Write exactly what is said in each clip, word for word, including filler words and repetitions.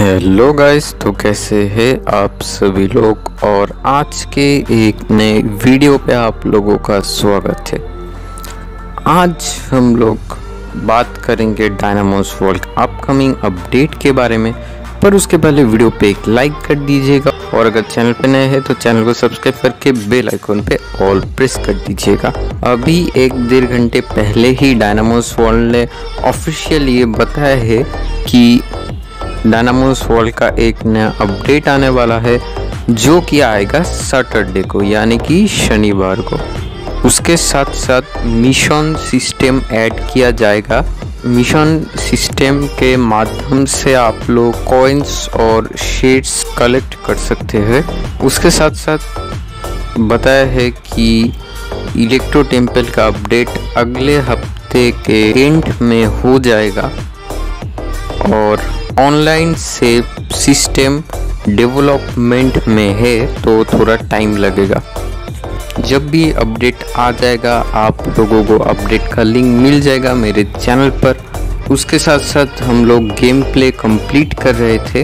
Hello guys, तो कैसे हैं आप सभी लोग। और आज के एक नए वीडियो पे आप लोगों का स्वागत है। आज हम लोग बात करेंगे डायनामोस वर्ल्ड अपकमिंग अपडेट के बारे में। पर उसके पहले वीडियो पे एक लाइक कर दीजिएगा और अगर चैनल पे नए हैं तो चैनल को सब्सक्राइब करके बेल आइकन पे ऑल प्रेस कर दीजिएगा। अभी एक डेढ़ घंटे पहले ही डायनामोस वर्ल्ड ने ऑफिशियल ये बताया है कि डायनामोस वर्ल्ड का एक नया अपडेट आने वाला है, जो कि आएगा सैटरडे को यानी कि शनिवार को। उसके साथ साथ मिशन सिस्टम ऐड किया जाएगा। मिशन सिस्टम के माध्यम से आप लोग कॉइन्स और शेड्स कलेक्ट कर सकते हैं। उसके साथ साथ बताया है कि इलेक्ट्रो टेम्पल का अपडेट अगले हफ्ते के एंड में हो जाएगा और ऑनलाइन से सिस्टम डेवलपमेंट में है, तो थोड़ा टाइम लगेगा। जब भी अपडेट आ जाएगा आप लोगों को अपडेट का लिंक मिल जाएगा मेरे चैनल पर। उसके साथ साथ हम लोग गेम प्ले कंप्लीट कर रहे थे,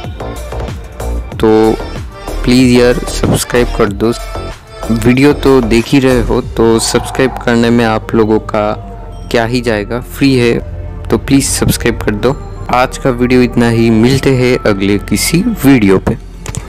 तो प्लीज़ यार सब्सक्राइब कर दो। वीडियो तो देख ही रहे हो, तो सब्सक्राइब करने में आप लोगों का क्या ही जाएगा, फ्री है, तो प्लीज़ सब्सक्राइब कर दो। आज का वीडियो इतना ही, मिलते हैं अगले किसी वीडियो पे।